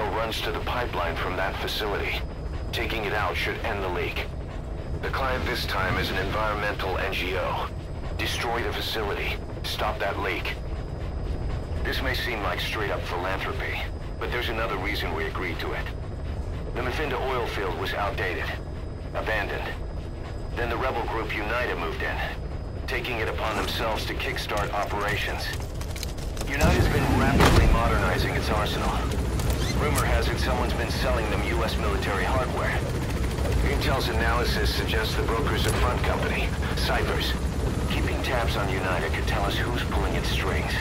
runs to the pipeline from that facility. Taking it out should end the leak. The client this time is an environmental NGO. Destroy the facility. Stop that leak. This may seem like straight-up philanthropy, but there's another reason we agreed to it. The Mafinda oil field was outdated, abandoned. Then the rebel group United moved in, taking it upon themselves to kickstart operations. United's been rapidly modernizing its arsenal. Rumor has it someone's been selling them U.S. military hardware. Intel's analysis suggests the broker's a front company, Cyphers. Keeping tabs on United could tell us who's pulling its strings.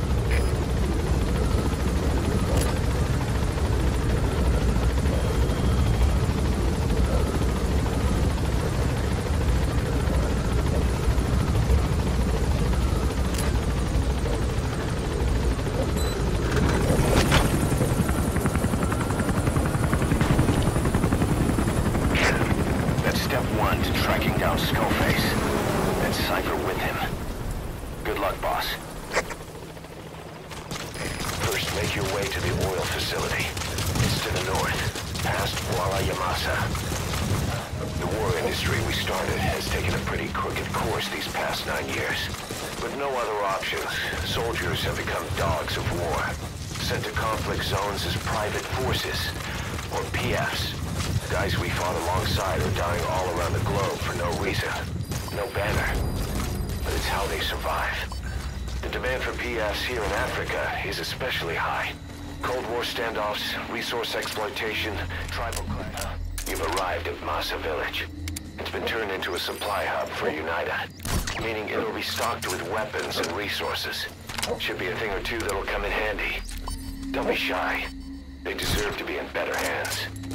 Soldiers have become dogs of war, sent to conflict zones as private forces, or PFs. Guys we fought alongside are dying all around the globe for no reason, no banner. But it's how they survive. The demand for PFs here in Africa is especially high. Cold War standoffs, resource exploitation, tribal clash. You've arrived at Masa Village. It's been turned into a supply hub for United, meaning it'll be stocked with weapons and resources. Should be a thing or two that'll come in handy. Don't be shy. They deserve to be in better hands.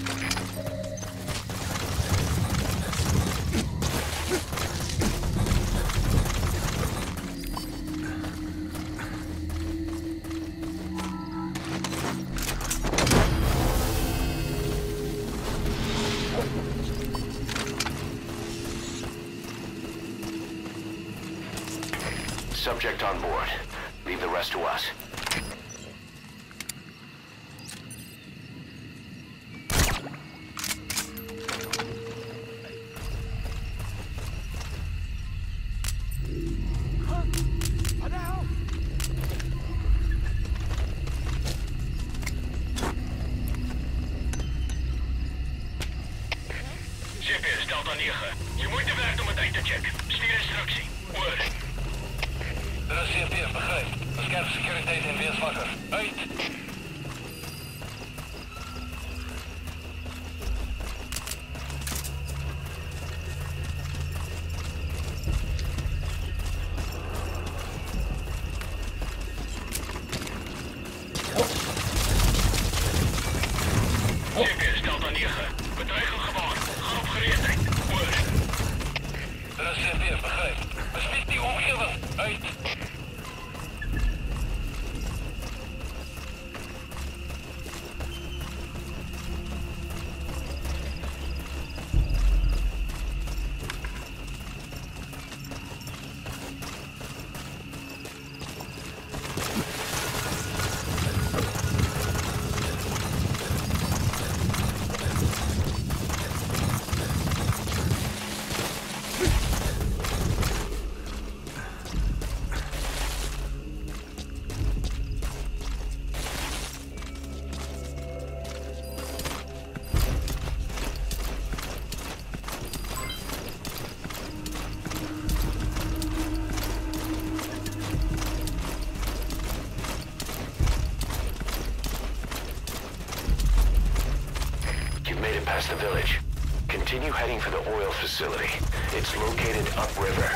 Subject on board. Leave the rest to us. GPS Delta 9. Je moeite werkt om het uit te checken. Stuur instructie. Oor. Dat is CP, begrijp. Bescherm securiteit en wees wakker. Uit! GPS Delta 9. Bedreiging gewaar. Gaan op gereedheid. Oor. Dat is CP, begrijp. Bespied die omgeving. Uit! Past the village. Continue heading for the oil facility. It's located upriver.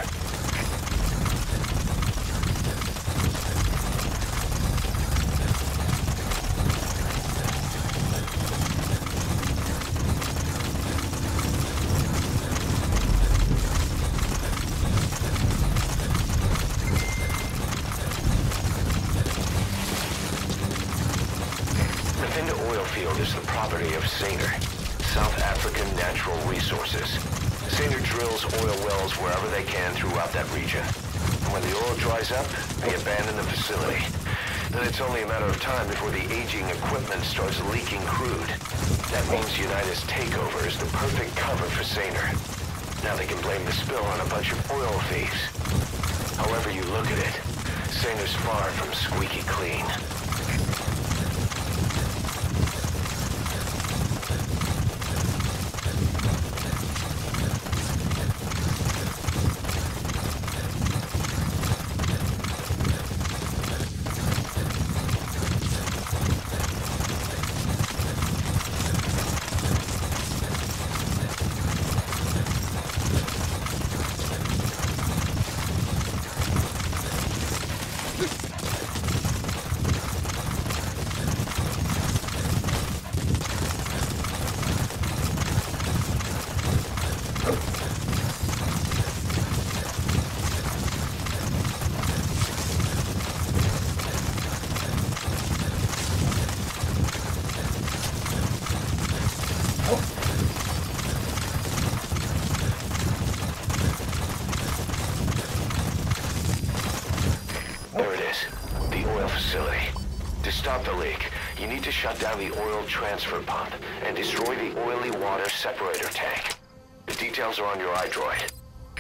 The Mafinda oil field is the property of Saner, South African Natural Resources. Saner drills oil wells wherever they can throughout that region. And when the oil dries up, they abandon the facility. then it's only a matter of time before the aging equipment starts leaking crude. That means United's takeover is the perfect cover for Saner. Now they can blame the spill on a bunch of oil thieves. However you look at it, Saner's far from squeaky clean. To stop the leak, you need to shut down the oil transfer pump and destroy the oily water separator tank. The details are on your iDroid.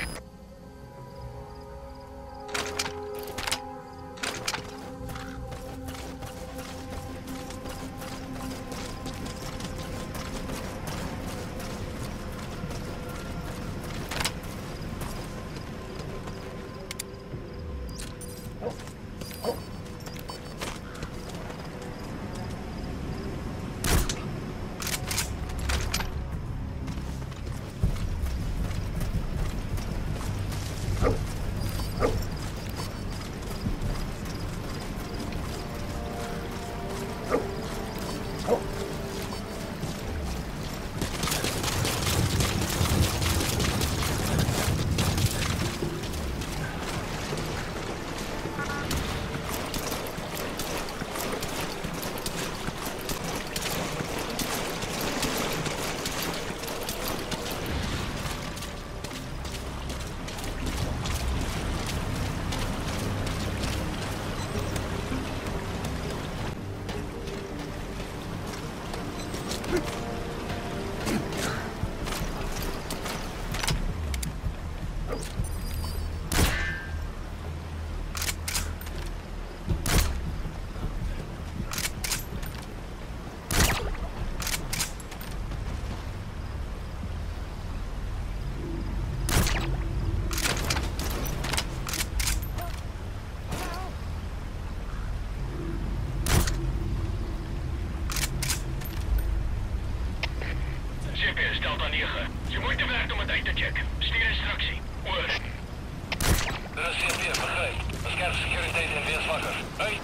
GPS Delta 9. Je moeite werkt om het uit te checken. Stuur instructie. Oor. Dit is CP, begrijp. Bescherm securiteit en wees wakker. Uit!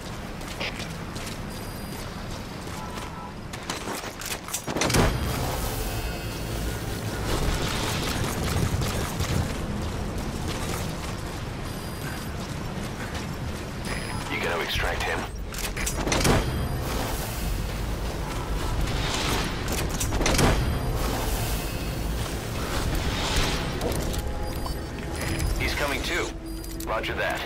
You gonna extract him? Coming too. Roger that.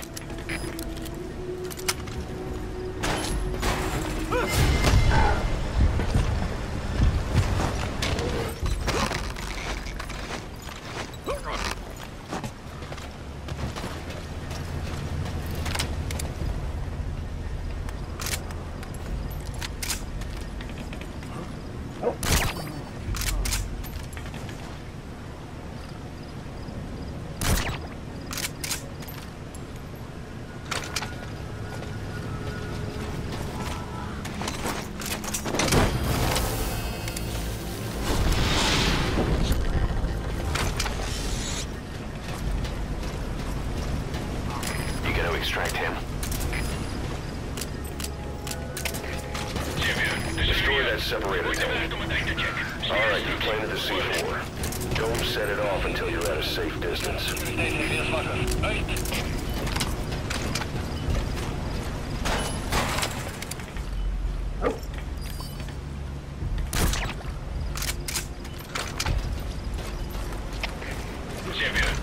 Extract him. Destroy that separator tank. Alright, you planted the C4. Don't set it off until you're at a safe distance.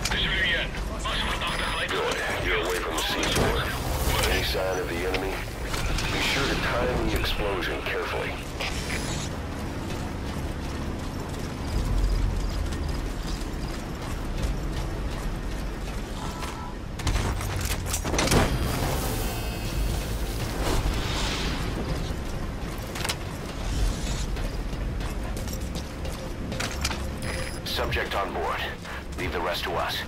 Good. You're away from the C4. Any sign of the enemy? explosion carefully. Subject on board. Leave the rest to us.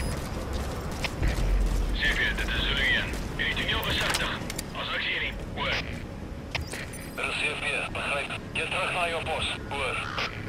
Zeker, dit is Zullian. Jullie doen heel voorzichtig. Als ik zie jullie, hoor. Dat is CFP, begrijp. Keer terug naar jouw post, hoor.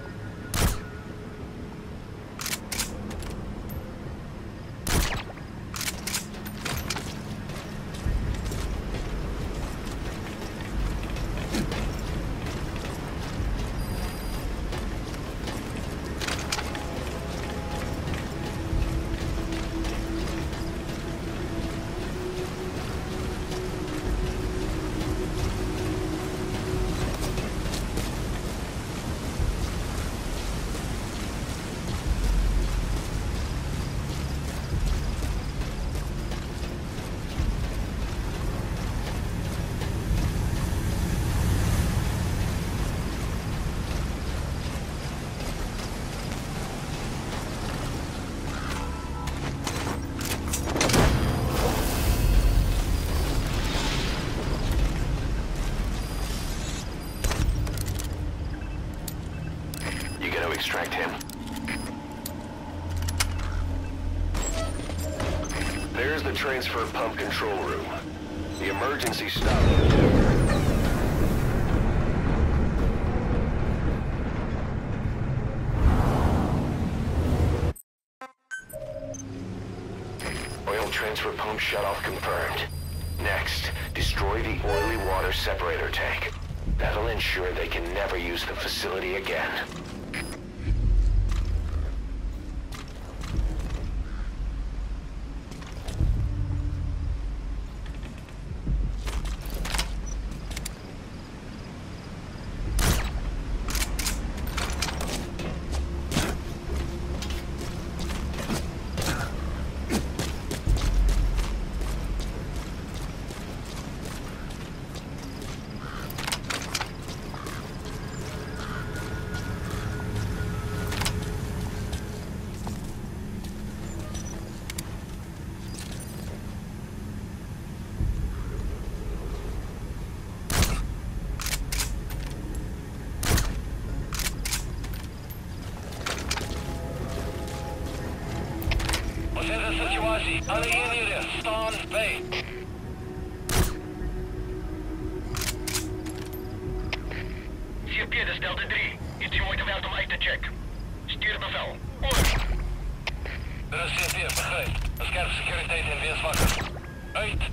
Extract him. There's the transfer pump control room. The emergency stop. Oil transfer pump shutoff confirmed. Next, destroy the oily water separator tank. That'll ensure they can never use the facility again. Situatie, alle eenheden, staan bij. CFP, dat is Delta 3. Iets je moeite waard om uit te checken. Stuur bevel. Oor. Dat is CFP, begrijp. Scherp securiteit en weerswakker. Uit.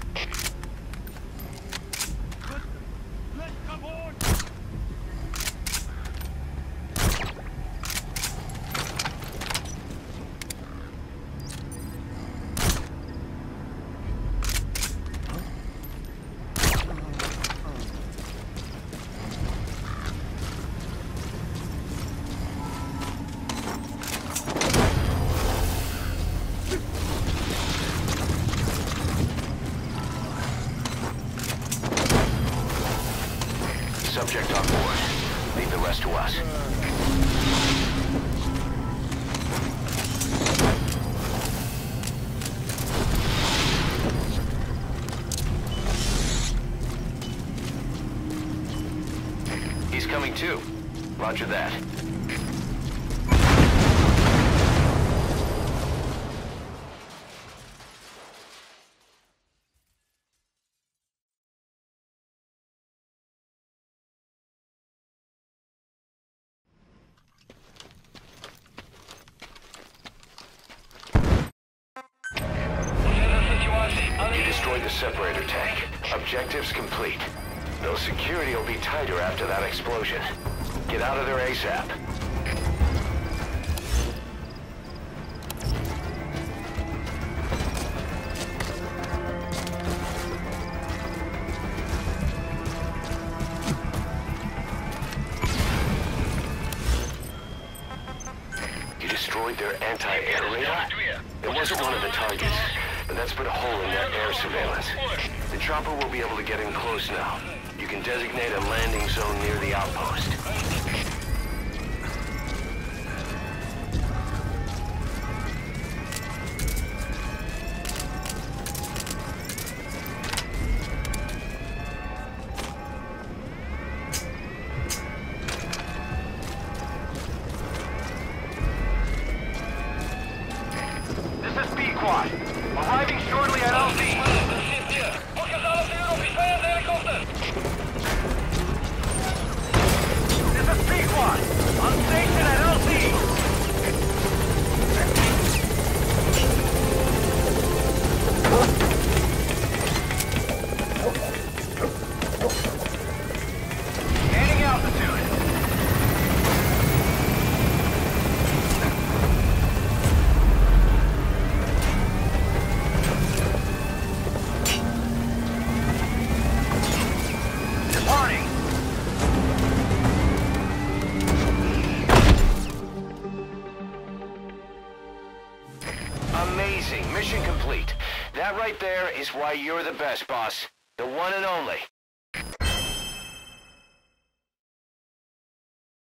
Subject on board. Leave the rest to us. He's coming too. Roger that. You destroyed the separator tank. Objectives complete. Though security will be tighter after that explosion. Get out of there ASAP. You destroyed their anti-air radar? It wasn't one of the targets. and that's put a hole in their air surveillance. The chopper will be able to get in close now. You can designate a landing zone near the outpost. Arriving shortly at LZ. This is P-Quad. On station at LZ. Gaining altitude. Amazing. Mission complete. That right there is why you're the best, boss. The one and only.